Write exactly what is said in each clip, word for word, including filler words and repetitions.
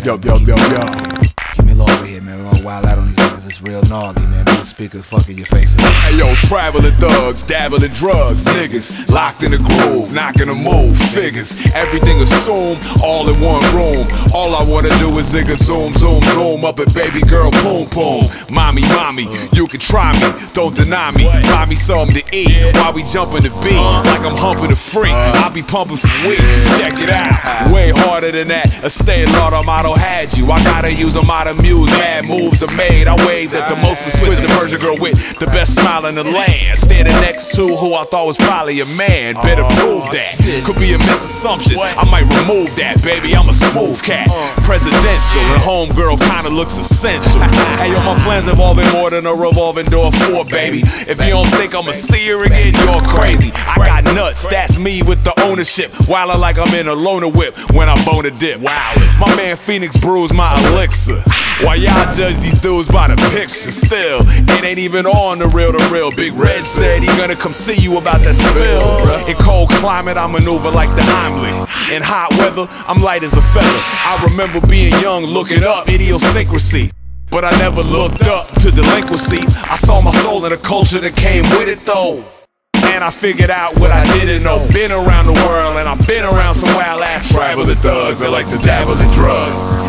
Yo, yo, yo, yo. Give me a little over here, man. We're gonna wild out on these niggas. It's real gnarly, man. Middle speaker, fuck in your face. Hey, yo, traveling thugs, dabbling drugs, niggas locked in the groove, knocking the move, figures. Everything assumed, all in one room. All I wanna do is zigga zoom, zoom, zoom up at baby girl, boom, boom. Mommy, mommy, you can try me, don't deny me. Buy me something to eat while we jumping the beat, like I'm humping a freak. I'll be pumping for weeks. Check it out, way harder than that. A stay Lord Amato had you. I gotta use them out of muse. Mad moves are made. I waved at the most exquisite Persian girl with the best smile in the land, standing next to who I thought was probably a man. Better prove that. Could be a misassumption. I might remove that, baby. I'm a smooth cat, presidential, and homegirl kinda looks essential. Hey, yo, my plans involving more than a revolving door for, baby. If you don't think I'ma see her again, you're crazy. I got nuts. That's me with the ownership. Wildin' like I'm in a loner whip when I bone a dip. Wow, my man Phoenix brews my elixir. Why y'all judge these dudes by the picture? Still, it ain't even on the real, the real. Big Red said he gonna come see you about that spill. In cold climate, I maneuver like the Heimlich. In hot weather, I'm light as a feather. I remember being young, looking up idiosyncrasy, but I never looked up to delinquency. I saw my soul in the culture that came with it though, and I figured out what I didn't know. Been around the world, and I've been around some wild ass traveling thugs that like to dabble in drugs.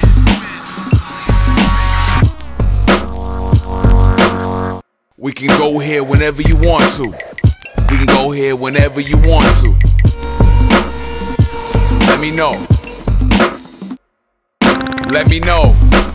We can go here whenever you want to. We can go here whenever you want to. Let me know. Let me know.